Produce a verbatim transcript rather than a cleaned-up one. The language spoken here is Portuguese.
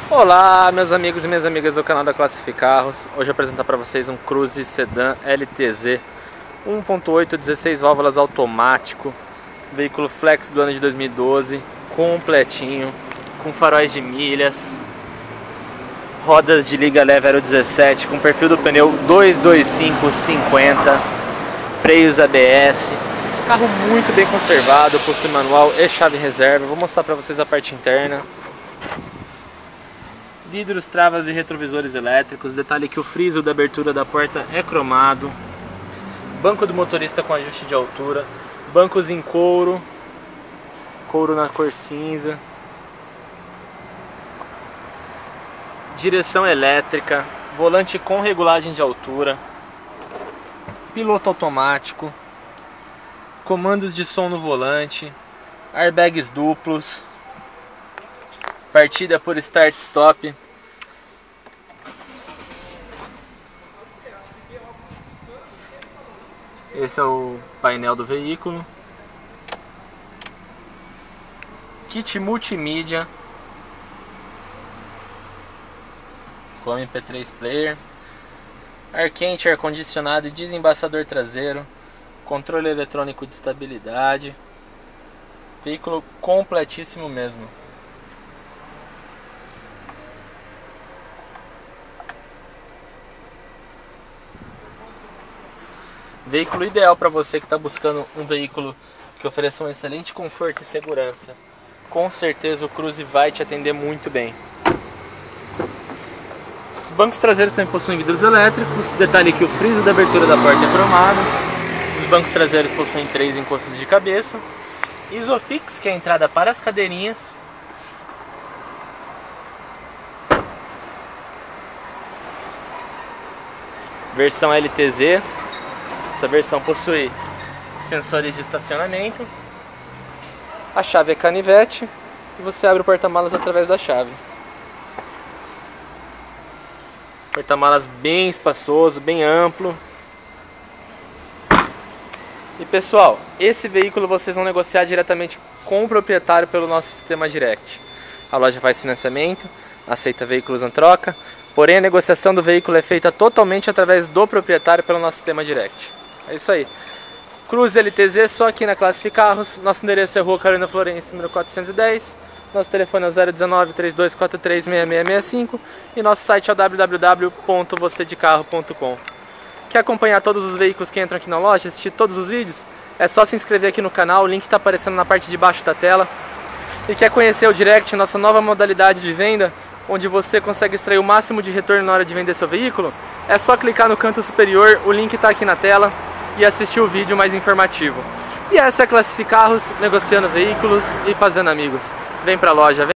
Olá, meus amigos e minhas amigas do canal da Classific Carros. Hoje eu vou apresentar para vocês um Cruze Sedan L T Z um ponto oito, dezesseis válvulas automático, veículo flex do ano de dois mil e doze, completinho, com faróis de milhas, rodas de liga leve Aero dezessete, com perfil do pneu dois dois cinco cinquenta, freios A B S, carro muito bem conservado, possui manual e chave reserva. Vou mostrar para vocês a parte interna. Vidros, travas e retrovisores elétricos. Detalhe que o friso da abertura da porta é cromado. Banco do motorista com ajuste de altura. Bancos em couro. Couro na cor cinza. Direção elétrica. Volante com regulagem de altura. Piloto automático. Comandos de som no volante. Airbags duplos. Partida por start-stop. Esse é o painel do veículo. Kit multimídia com M P três player, ar quente, ar condicionado e desembaçador traseiro, controle eletrônico de estabilidade. Veículo completíssimo mesmo. Veículo ideal para você que está buscando um veículo que ofereça um excelente conforto e segurança. Com certeza o Cruze vai te atender muito bem. Os bancos traseiros também possuem vidros elétricos. Detalhe que o friso da abertura da porta é cromado. Os bancos traseiros possuem três encostos de cabeça. Isofix, que é a entrada para as cadeirinhas. Versão L T Z. Essa versão possui sensores de estacionamento. A chave é canivete e você abre o porta-malas através da chave. Porta-malas bem espaçoso, bem amplo. E pessoal, esse veículo vocês vão negociar diretamente com o proprietário pelo nosso sistema direct. A loja faz financiamento, aceita veículos em troca, porém a negociação do veículo é feita totalmente através do proprietário pelo nosso sistema direct. É isso aí. Cruze L T Z só aqui na Classific Carros. Nosso endereço é Rua Carolina Florence, número quatrocentos e dez. Nosso telefone é o zero um nove, três dois quatro três, seis seis seis cinco. E nosso site é o w w w ponto você de carro ponto com. Quer acompanhar todos os veículos que entram aqui na loja, assistir todos os vídeos? É só se inscrever aqui no canal, o link está aparecendo na parte de baixo da tela. E quer conhecer o Direct, nossa nova modalidade de venda, onde você consegue extrair o máximo de retorno na hora de vender seu veículo? É só clicar no canto superior, o link está aqui na tela, e assistir o vídeo mais informativo. E essa é a Classific Carros, negociando veículos e fazendo amigos. Vem pra loja, vem.